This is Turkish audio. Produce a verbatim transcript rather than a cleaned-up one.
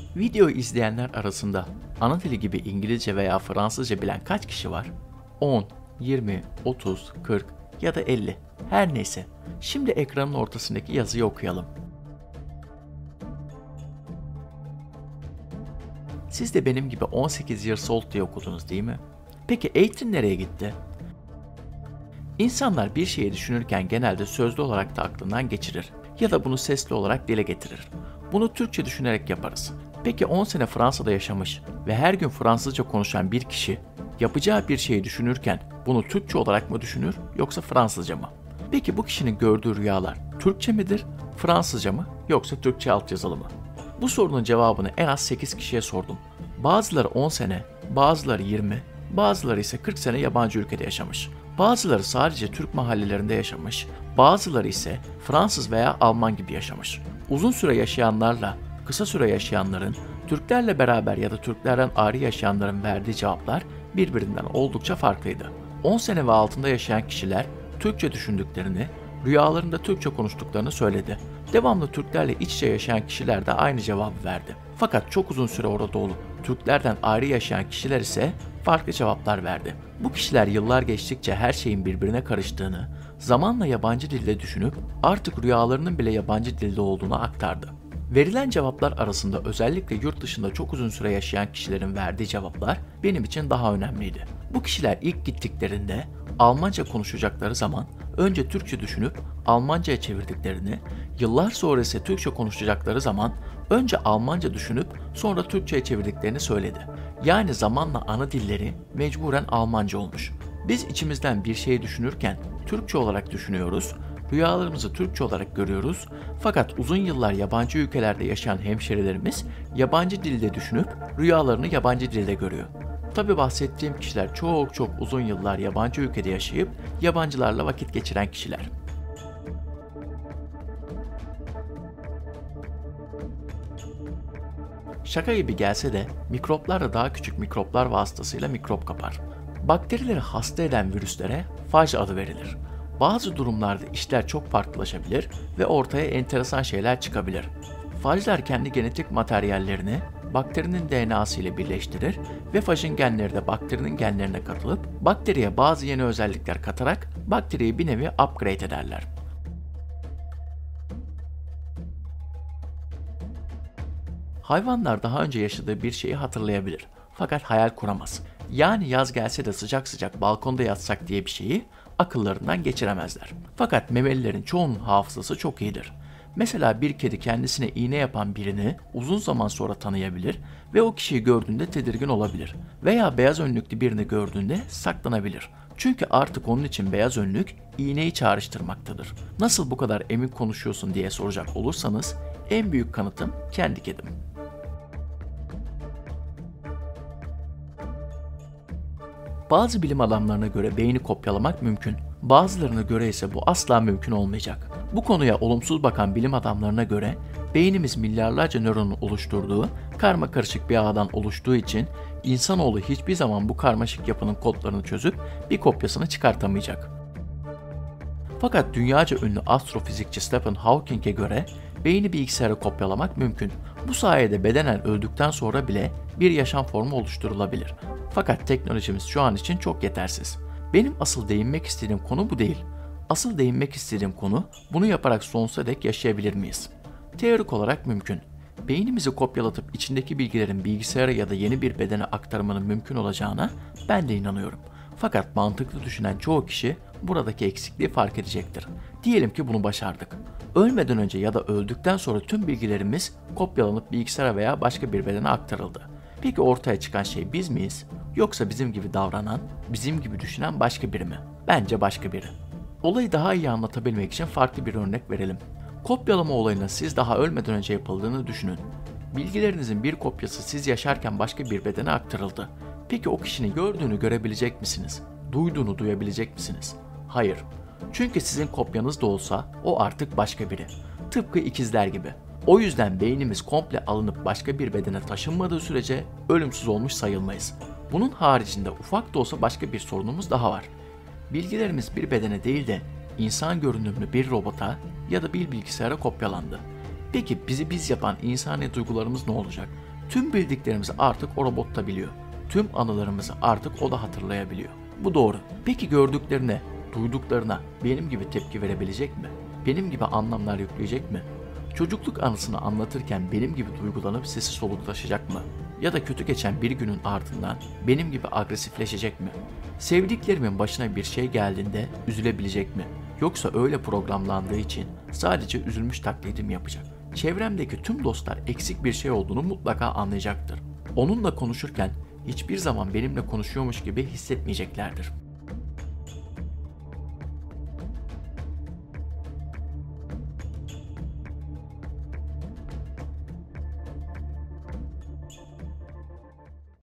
Videoyu izleyenler arasında ana dili gibi İngilizce veya Fransızca bilen kaç kişi var? on, yirmi, otuz, kırk ya da elli. Her neyse. Şimdi ekranın ortasındaki yazıyı okuyalım. Siz de benim gibi on sekiz years old diye okudunuz değil mi? Peki eighteen nereye gitti? İnsanlar bir şeyi düşünürken genelde sözlü olarak da aklından geçirir ya da bunu sesli olarak dile getirir. Bunu Türkçe düşünerek yaparız. Peki on sene Fransa'da yaşamış ve her gün Fransızca konuşan bir kişi yapacağı bir şeyi düşünürken bunu Türkçe olarak mı düşünür yoksa Fransızca mı? Peki bu kişinin gördüğü rüyalar Türkçe midir, Fransızca mı yoksa Türkçe altyazılı mı? Bu sorunun cevabını en az sekiz kişiye sordum. Bazıları on sene, bazıları yirmi, bazıları ise kırk sene yabancı ülkede yaşamış. Bazıları sadece Türk mahallelerinde yaşamış, bazıları ise Fransız veya Alman gibi yaşamış. Uzun süre yaşayanlarla kısa süre yaşayanların, Türklerle beraber ya da Türklerden ayrı yaşayanların verdiği cevaplar birbirinden oldukça farklıydı. on sene ve altında yaşayan kişiler Türkçe düşündüklerini, rüyalarında Türkçe konuştuklarını söyledi. Devamlı Türklerle iç içe yaşayan kişiler de aynı cevabı verdi. Fakat çok uzun süre orada olup Türklerden ayrı yaşayan kişiler ise farklı cevaplar verdi. Bu kişiler yıllar geçtikçe her şeyin birbirine karıştığını, zamanla yabancı dilde düşünüp artık rüyalarının bile yabancı dilde olduğunu aktardı. Verilen cevaplar arasında özellikle yurt dışında çok uzun süre yaşayan kişilerin verdiği cevaplar benim için daha önemliydi. Bu kişiler ilk gittiklerinde Almanca konuşacakları zaman önce Türkçe düşünüp Almanca'ya çevirdiklerini, yıllar sonra ise Türkçe konuşacakları zaman önce Almanca düşünüp sonra Türkçe'ye çevirdiklerini söyledi. Yani zamanla ana dilleri mecburen Almanca olmuş. Biz içimizden bir şeyi düşünürken Türkçe olarak düşünüyoruz, rüyalarımızı Türkçe olarak görüyoruz fakat uzun yıllar yabancı ülkelerde yaşayan hemşerilerimiz yabancı dilde düşünüp rüyalarını yabancı dilde görüyor. Tabi bahsettiğim kişiler çok çok uzun yıllar yabancı ülkede yaşayıp yabancılarla vakit geçiren kişiler. Şaka gibi gelse de mikroplar da daha küçük mikroplar vasıtasıyla mikrop kapar. Bakterileri hasta eden virüslere faj adı verilir. Bazı durumlarda işler çok farklılaşabilir ve ortaya enteresan şeyler çıkabilir. Fajlar kendi genetik materyallerini bakterinin D N A'sı ile birleştirir ve fajın genleri de bakterinin genlerine katılıp bakteriye bazı yeni özellikler katarak bakteriyi bir nevi upgrade ederler. Hayvanlar daha önce yaşadığı bir şeyi hatırlayabilir fakat hayal kuramaz. Yani yaz gelse de sıcak sıcak balkonda yatsak diye bir şeyi akıllarından geçiremezler. Fakat memelilerin çoğunun hafızası çok iyidir. Mesela bir kedi kendisine iğne yapan birini uzun zaman sonra tanıyabilir ve o kişiyi gördüğünde tedirgin olabilir. Veya beyaz önlüklü birini gördüğünde saklanabilir. Çünkü artık onun için beyaz önlük iğneyi çağrıştırmaktadır. Nasıl bu kadar emin konuşuyorsun diye soracak olursanız en büyük kanıtım kendi kedim. Bazı bilim adamlarına göre beyni kopyalamak mümkün. Bazılarına göre ise bu asla mümkün olmayacak. Bu konuya olumsuz bakan bilim adamlarına göre beynimiz milyarlarca nöronun oluşturduğu karma karışık bir ağdan oluştuğu için insanoğlu hiçbir zaman bu karmaşık yapının kodlarını çözüp bir kopyasını çıkartamayacak. Fakat dünyaca ünlü astrofizikçi Stephen Hawking'e göre beyni bilgisayara kopyalamak mümkün. Bu sayede bedenen öldükten sonra bile bir yaşam formu oluşturulabilir. Fakat teknolojimiz şu an için çok yetersiz. Benim asıl değinmek istediğim konu bu değil. Asıl değinmek istediğim konu bunu yaparak sonsuza dek yaşayabilir miyiz? Teorik olarak mümkün. Beynimizi kopyalatıp içindeki bilgilerin bilgisayara ya da yeni bir bedene aktarmanın mümkün olacağına ben de inanıyorum. Fakat mantıklı düşünen çoğu kişi buradaki eksikliği fark edecektir. Diyelim ki bunu başardık. Ölmeden önce ya da öldükten sonra tüm bilgilerimiz kopyalanıp bilgisayara veya başka bir bedene aktarıldı. Peki ortaya çıkan şey biz miyiz? Yoksa bizim gibi davranan, bizim gibi düşünen başka biri mi? Bence başka biri. Olayı daha iyi anlatabilmek için farklı bir örnek verelim. Kopyalama olayının siz daha ölmeden önce yapıldığını düşünün. Bilgilerinizin bir kopyası siz yaşarken başka bir bedene aktarıldı. Peki o kişinin gördüğünü görebilecek misiniz? Duyduğunu duyabilecek misiniz? Hayır. Çünkü sizin kopyanız da olsa o artık başka biri. Tıpkı ikizler gibi. O yüzden beynimiz komple alınıp başka bir bedene taşınmadığı sürece ölümsüz olmuş sayılmayız. Bunun haricinde ufak da olsa başka bir sorunumuz daha var. Bilgilerimiz bir bedene değil de insan görünümlü bir robota ya da bir bilgisayara kopyalandı. Peki bizi biz yapan insani duygularımız ne olacak? Tüm bildiklerimizi artık o robot da biliyor. Tüm anılarımızı artık o da hatırlayabiliyor. Bu doğru. Peki gördüklerine, duyduklarına benim gibi tepki verebilecek mi? Benim gibi anlamlar yükleyecek mi? Çocukluk anısını anlatırken benim gibi duygulanıp sesi soluklaşacak mı? Ya da kötü geçen bir günün ardından benim gibi agresifleşecek mi? Sevdiklerimin başına bir şey geldiğinde üzülebilecek mi? Yoksa öyle programlandığı için sadece üzülmüş taklidim yapacak. Çevremdeki tüm dostlar eksik bir şey olduğunu mutlaka anlayacaktır. Onunla konuşurken hiçbir zaman benimle konuşuyormuş gibi hissetmeyeceklerdir.